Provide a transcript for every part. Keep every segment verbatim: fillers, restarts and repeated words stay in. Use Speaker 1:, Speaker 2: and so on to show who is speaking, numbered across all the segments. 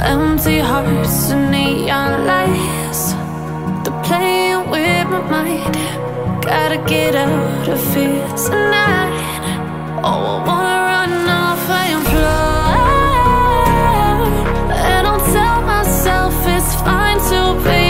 Speaker 1: Empty hearts and neon lights, they're playing with my mind. Gotta get out of here tonight. Oh, I wanna run off and fly, and I'll tell myself it's fine to be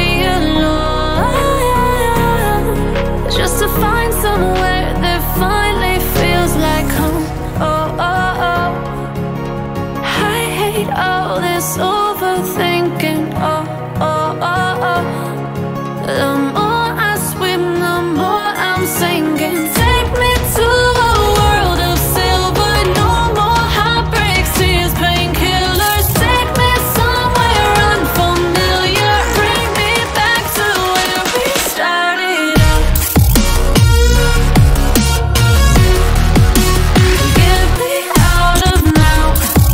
Speaker 1: alone, just to find somewhere that finally feels like home. Oh, oh, oh. I hate all this overthinking. Oh, oh, oh, oh. The more I swim, the more I'm sinking. Take me to a world of silver, no more heartbreaks, tears, painkillers. Take me somewhere unfamiliar, bring me back to where we started out. Get me out of now,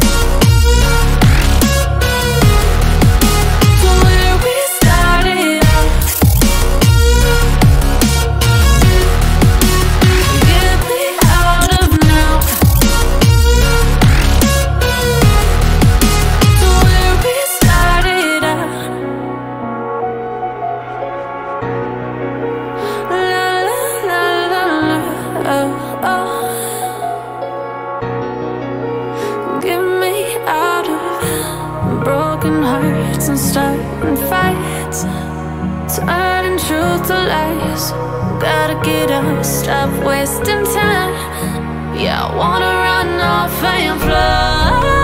Speaker 1: to where we started out. Get me out of now, to where we started out. La la la la la, oh, oh. Get me out of broken hearts and starting fights, turning truth to lies. Gotta get up, stop wasting time. Yeah, I wanna run off and fly.